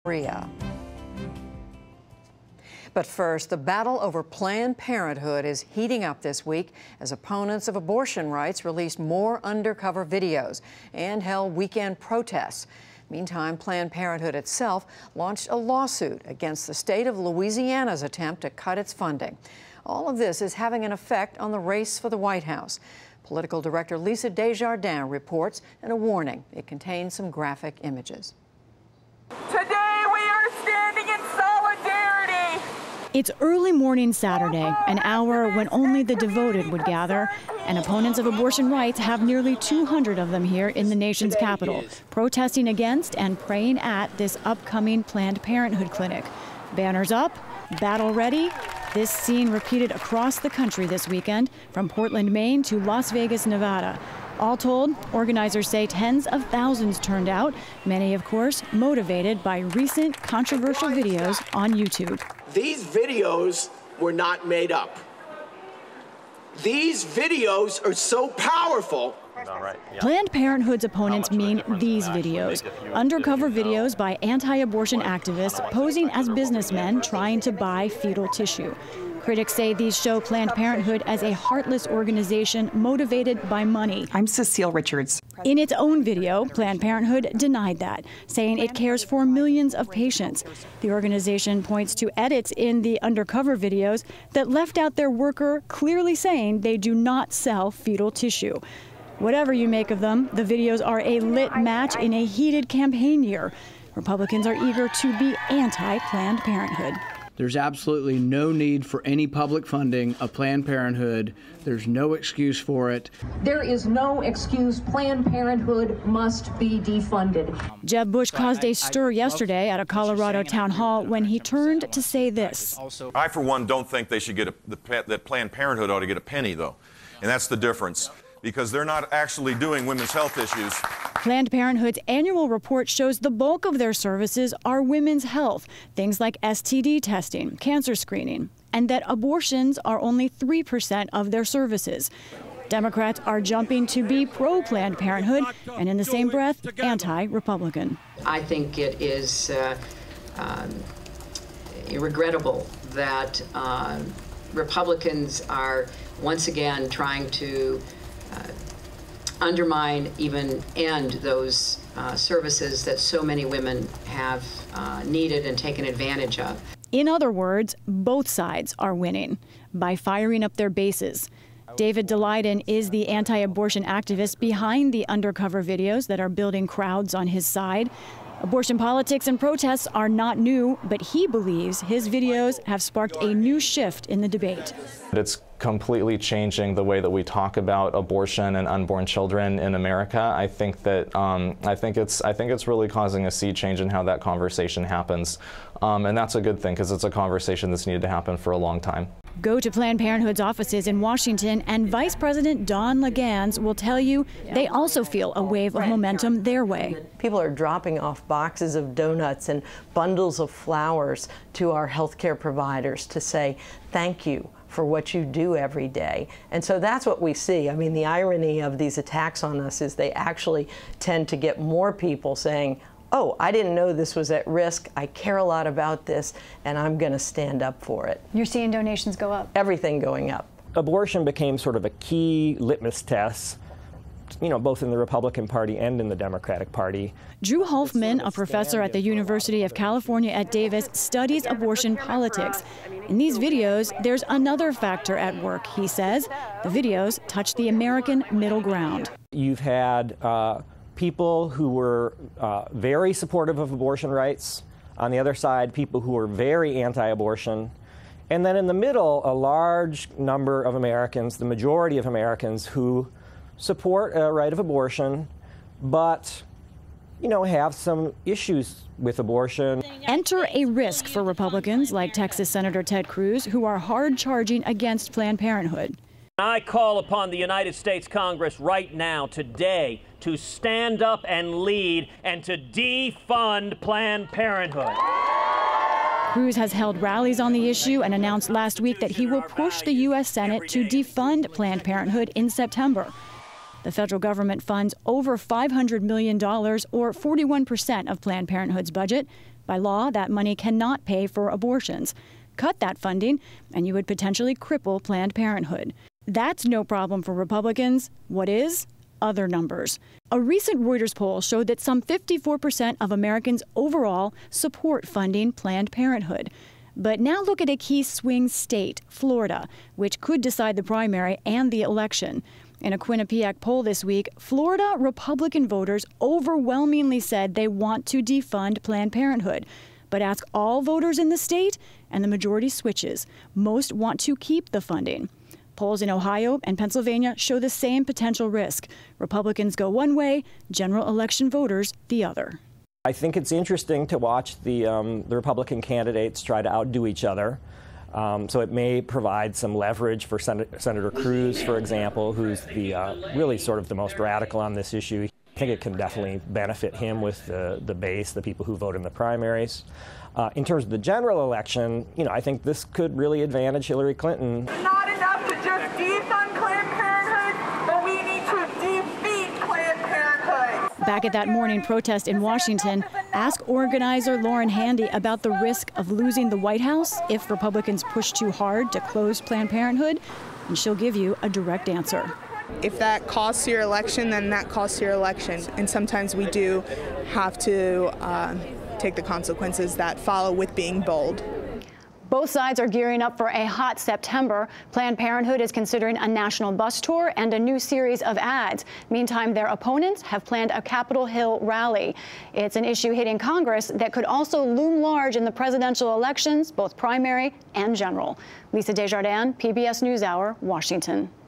Korea. But first, the battle over Planned Parenthood is heating up this week as opponents of abortion rights released more undercover videos and held weekend protests. Meantime, Planned Parenthood itself launched a lawsuit against the state of Louisiana's attempt to cut its funding. All of this is having an effect on the race for the White House. Political director Lisa Desjardins reports in a warning. It contains some graphic images. Today we are standing in solidarity. It's early morning Saturday, an hour when only the devoted would gather, and opponents of abortion rights have nearly 200 of them here in the nation's capital, protesting against and praying at this upcoming Planned Parenthood clinic. Banners up, battle ready. This scene repeated across the country this weekend, from Portland, Maine to Las Vegas, Nevada. All told, organizers say tens of thousands turned out, many, of course, motivated by recent controversial videos on YouTube. These videos were not made up. These videos are so powerful. Planned Parenthood's opponents mean these videos, undercover videos by anti-abortion activists posing as businessmen trying to buy fetal tissue. Critics say these show Planned Parenthood as a heartless organization motivated by money. I'm Cecile Richards. In its own video, Planned Parenthood denied that, saying it cares for millions of patients. The organization points to edits in the undercover videos that left out their worker clearly saying they do not sell fetal tissue. Whatever you make of them, the videos are a lit match in a heated campaign year. Republicans are eager to be anti-Planned Parenthood. There's absolutely no need for any public funding of Planned Parenthood. There's no excuse for it. There is no excuse. Planned Parenthood must be defunded. Jeb Bush caused a stir yesterday at a Colorado town hall when he turned to say this. I, for one, don't think they should get that Planned Parenthood ought to get a penny, though. And that's the difference, because they're not actually doing women's health issues. Planned Parenthood's annual report shows the bulk of their services are women's health, things like STD testing, cancer screening, and that abortions are only 3% of their services. Democrats are jumping to be pro-Planned Parenthood and in the same breath, anti-Republican. I think it is regrettable that Republicans are once again trying to undermine, even end those services that so many women have needed and taken advantage of. In other words, both sides are winning by firing up their bases. David Daleiden is the anti-abortion activist behind the undercover videos that are building crowds on his side. Abortion politics and protests are not new, but he believes his videos have sparked a new shift in the debate. It's completely changing the way that we talk about abortion and unborn children in America. I think that I think it's really causing a sea change in how that conversation happens, and that's a good thing because it's a conversation that's needed to happen for a long time. Go to Planned Parenthood's offices in Washington, and Vice President Dawn LaGans will tell you they also feel a wave of momentum their way. People are dropping off boxes of donuts and bundles of flowers to our healthcare providers to say thank you for what you do every day. And so that's what we see. I mean, the irony of these attacks on us is they actually tend to get more people saying, oh, I didn't know this was at risk. I care a lot about this, and I'm going to stand up for it. You're seeing donations go up? Everything going up. Abortion became sort of a key litmus test, you know, both in the Republican Party and in the Democratic Party. Drew Holfman, a professor at the University of California at Davis, studies abortion politics. In these videos, there's another factor at work, he says. The videos touch the American middle ground. You've had people who were very supportive of abortion rights. On the other side, people who were very anti-abortion. And then in the middle, a large number of Americans, the majority of Americans, who support a right of abortion, but, you know, have some issues with abortion. Enter a risk for Republicans like Texas Senator Ted Cruz, who are hard charging against Planned Parenthood. I call upon the United States Congress right now, today, to stand up and lead and to defund Planned Parenthood. Cruz has held rallies on the issue and announced last week that he will push the U.S. Senate to defund Planned Parenthood in September. The federal government funds over $500 million, or 41% of Planned Parenthood's budget. By law, that money cannot pay for abortions. Cut that funding, and you would potentially cripple Planned Parenthood. That's no problem for Republicans. What is? Other numbers. A recent Reuters poll showed that some 54% of Americans overall support funding Planned Parenthood. But now look at a key swing state, Florida, which could decide the primary and the election. In a Quinnipiac poll this week, Florida Republican voters overwhelmingly said they want to defund Planned Parenthood. But ask all voters in the state, and the majority switches. Most want to keep the funding. Polls in Ohio and Pennsylvania show the same potential risk. Republicans go one way, general election voters the other. I think it's interesting to watch the Republican candidates try to outdo each other. So it may provide some leverage for Senator Cruz, for example, who's the really sort of the most radical on this issue. I think it can definitely benefit him with the base, the people who vote in the primaries. In terms of the general election, I think this could really advantage Hillary Clinton. Not enough to just defund Planned Parenthood, but we need to defeat Planned Parenthood. Back at that morning protest in Washington, ask organizer Lauren Handy about the risk of losing the White House if Republicans push too hard to close Planned Parenthood, and she'll give you a direct answer. If that costs your election, then that costs your election. And sometimes we do have to take the consequences that follow with being bold. Both sides are gearing up for a hot September. Planned Parenthood is considering a national bus tour and a new series of ads. Meantime, their opponents have planned a Capitol Hill rally. It's an issue hitting Congress that could also loom large in the presidential elections, both primary and general. Lisa Desjardins, PBS NewsHour, Washington.